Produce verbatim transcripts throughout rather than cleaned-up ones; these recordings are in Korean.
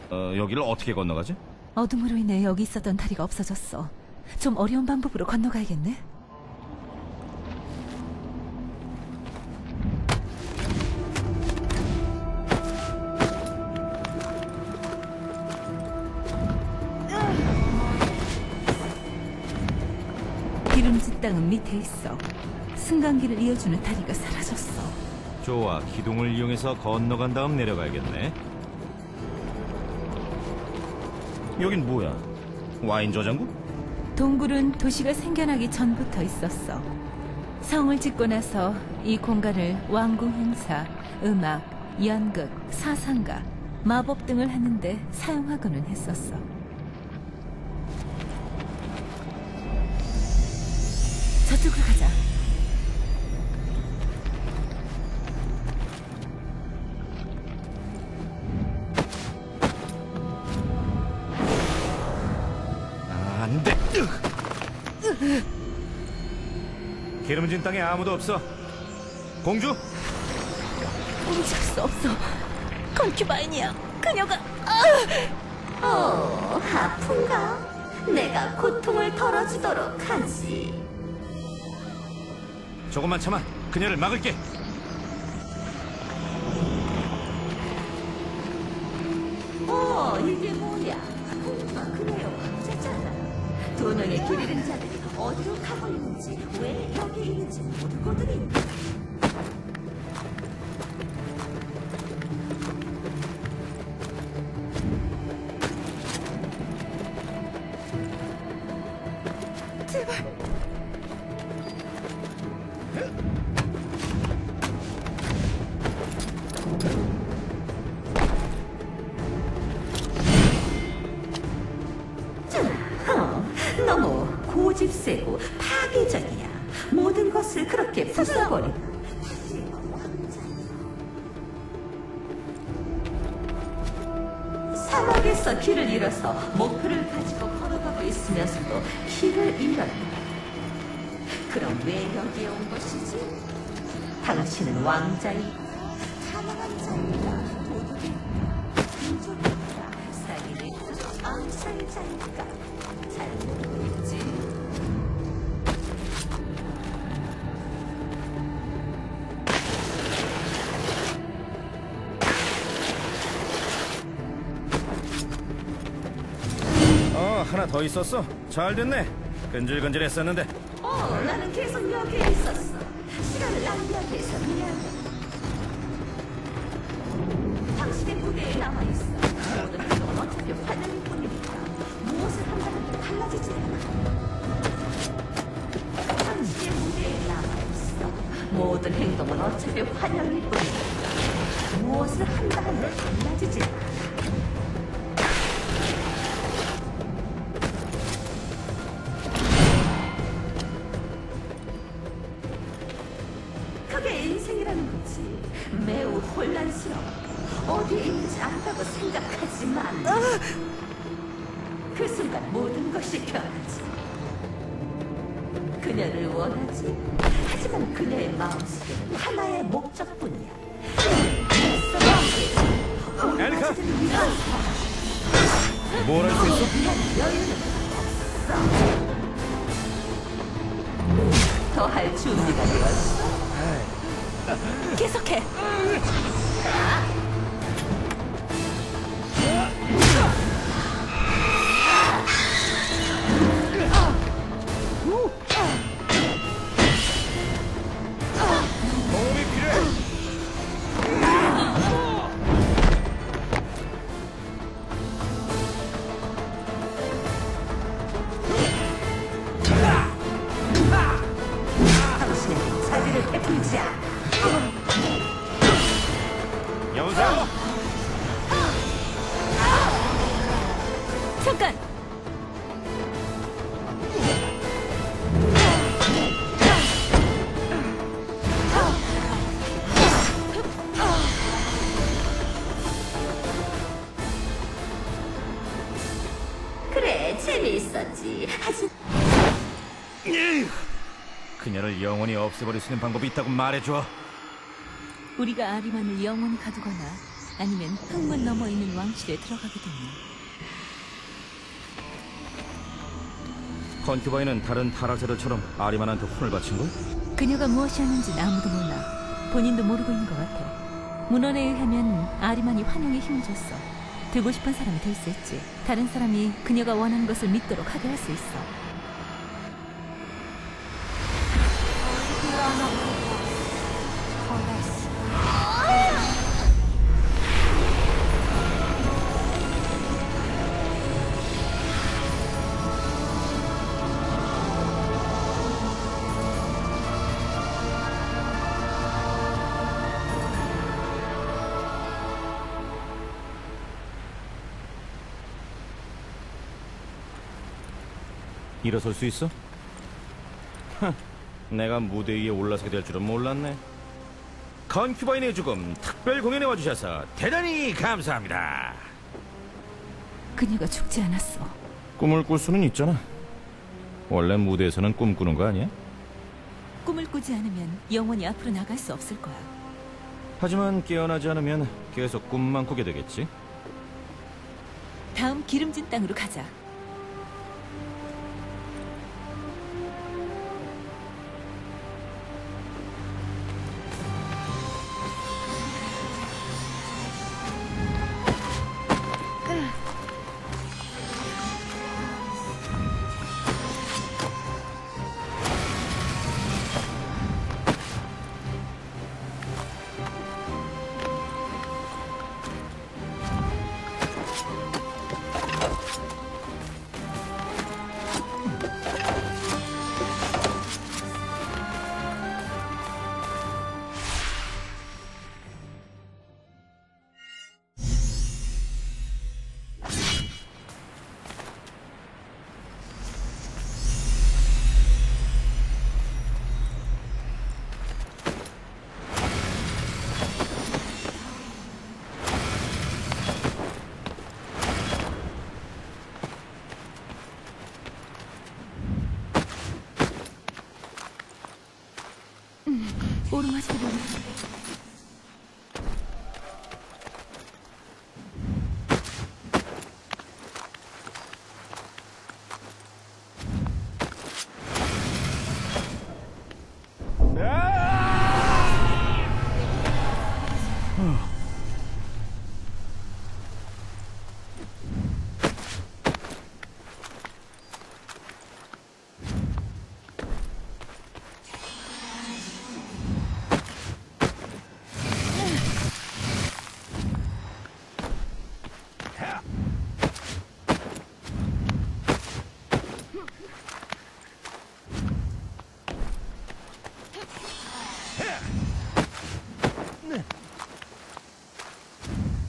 어, 여기를 어떻게 건너가지? 어둠으로 인해 여기 있었던 다리가 없어졌어. 좀 어려운 방법으로 건너가야겠네. 기름진 땅은 밑에 있어. 승강기를 이어주는 다리가 사라졌어. 좋아, 기둥을 이용해서 건너간 다음 내려가야겠네. 여긴 뭐야? 와인 저장고? 동굴은 도시가 생겨나기 전부터 있었어. 성을 짓고 나서 이 공간을 왕궁 행사, 음악, 연극, 사상가, 마법 등을 하는데 사용하고는 했었어. 저쪽으로 가자. 아, 안 돼! 기름진 땅에 아무도 없어. 공주? 움직일 수 없어. 컨큐바인이야. 그녀가... 아! 어, 아픈가? 내가 고통을 덜어주도록 하지. 조금만 참아. 그녀를 막을게. 어, 이게 뭐야? 아, 그래요, 왕자잖아. 두 명의 길 잃은 자들이 어디로 가고 있는지, 왜 여기 있는지 모르거든. 제발. 너무 고집세고 파괴적이야. 모든 것을 그렇게 부숴버려. 사막에서 길을 잃어서 목표를 가지고 걸어가고 있으면서도 길을 잃었다. 그럼 왜 여기에 온 것이지? 당신은 왕자이고 사랑한 자이가 도둑이니까 민족이니까 사기를 암살자니까 잘 모르겠지. 어, 하나 더 있었어. 잘 됐네. 근질근질했었는데. 어, 나는 계속 여기에 있었어. 시간을 낭비하게 해서 미안해. 당신의 무대에 남아있어. 모든 행동은 어차피 환영일 뿐이니까 무엇을 한다는 게 달라지지 않아. 당신의 무대에 남아있어. 모든 행동은 어차피 환영일 뿐이니까 무엇을 한다는 게 달라지지 않아. 그게 인생이라는 거지. 매우 혼란스러워. 어디에 있는지 안다고 생각하지만 그 순간 모든 것이 변하지. 그녀를 원하지. 하지만 그녀의 마음속에는 하나의 목적뿐이야. 에리카! 뭘 할 수 있어? 여유는 없어. 더 할 준비가 되었어. 계속해. 도움이 필요해. 당신의 자리를 베풀지 않아. 여보세요? 잠깐. 그래, 재미있었지. 하지만 그녀를 영원히 없애버릴 수 있는 방법이 있다고 말해줘. 우리가 아리만을 영원히 가두거나 아니면 흙문 넘어 있는 왕실에 들어가게 되면 컨큐바인은 다른 타락자들처럼 아리만한테 혼을 바친 거야? 그녀가 무엇이 하는지는 아무도 몰라. 본인도 모르고 있는 것 같아. 문헌에 의하면 아리만이 환영에 힘을 줬어. 되고 싶은 사람이 될 수 있지. 다른 사람이 그녀가 원하는 것을 믿도록 하게 할 수 있어. 일어설 수 있어? 하, 내가 무대 위에 올라서게 될 줄은 몰랐네. 컨큐바인의 죽음 특별 공연에 와주셔서 대단히 감사합니다. 그녀가 죽지 않았어. 꿈을 꿀 수는 있잖아. 원래 무대에서는 꿈꾸는 거 아니야? 꿈을 꾸지 않으면 영원히 앞으로 나갈 수 없을 거야. 하지만 깨어나지 않으면 계속 꿈만 꾸게 되겠지? 다음 기름진 땅으로 가자. 오르막길을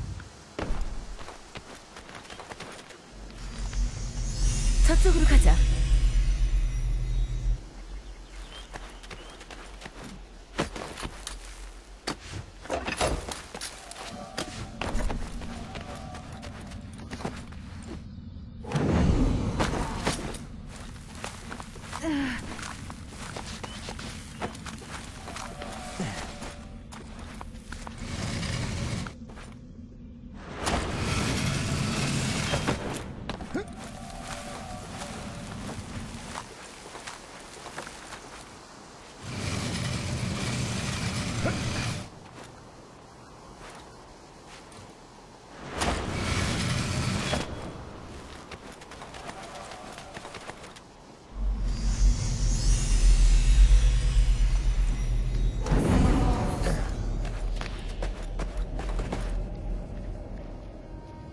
저쪽으로 가자.